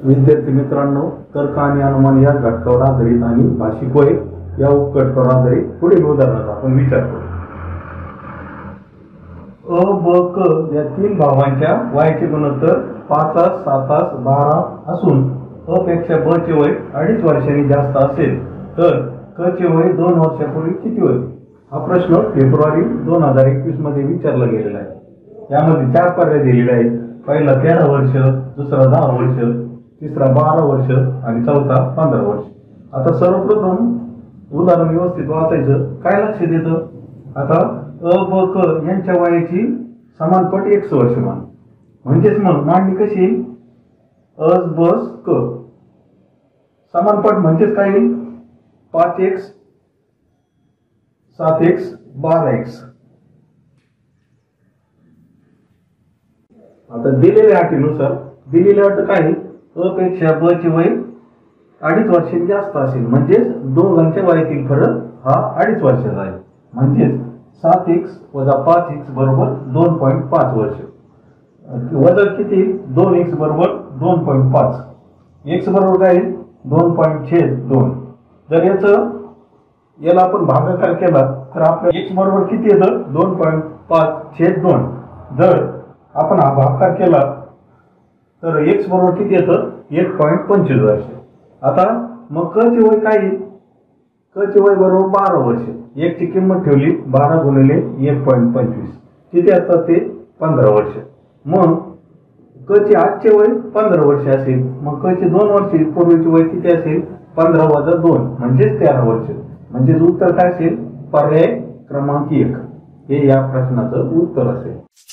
विद्यार्थी मित्रांनो, तर्क आणि अनुमान या घटकावर आधारित आणि भाषिक वय या उपघटकावर आधारित पुढील उदाहरणाचा आपण विचार करू. अ, ब, क या तीन भावांच्या वयाचे गुणोत्तर 5, 7, 12 असून अ पेक्षा ब चे वय 2.5 वर्षांनी जास्त असेल तर क चे वय 2 वर्षापूर्वी किती होते? हा प्रश्न फेब्रुवारी 2021 मध्ये विचारला गेलेला आहे. यामध्ये 4 पर्याय दिलेले आहेत. पहिला 13 वर्ष, दुसरा 10 वर्ष, तिसरा 12 वर्ष आणि चौथा 15 वर्ष. आता सर्वप्रथम उदाहरण व्यवस्थित वाचायचं. काय लक्षात येतं? आता अ, ब, क यांच्या वयाची समानपट x वर्ष मान, म्हणजेच मग मांडणी कशी येईल? अ, ब, क समानपट म्हणजेच काय येईल? 5x 7x 12x. आता दिलेल्या अटीनुसार दिलेली अट काय? अ पेक्षा ब चे वय 2.5 वर्षांनी जास्त असेल, म्हणजेच दोघांच्या वयातील फरक हा 2.5 वर्षाचा आहे. म्हणजेच 7x वजा 5x बरोबर 2.5 वर्ष. वजा किती? 2x बरोबर 2.5. x बरोबर काय? 2.2. जर याला आपण भागाकार केला तर आपल्याला x बरोबर किती येतं? 2.5/2. जर आपण हा भागाकार केला तर x बरोबर किती येतं? 1.25 वर्ष. आता मग क चे वय काय? क चे वय बरोबर 12 वर्ष. एक ची किंमत ठेवली 12 गुणिले 1.25 किती असतात? ते 15 वर्ष. मग क चे आजचे वय 15 वर्ष असेल, मग क चे 2 वर्ष पूर्वीचे वय किती असेल? 15 वजा 2 म्हणजेच 13 वर्ष. म्हणजे उत्तर काय असेल? पर्याय क्रमांक 1 हे या प्रश्नाचं उत्तर असेल.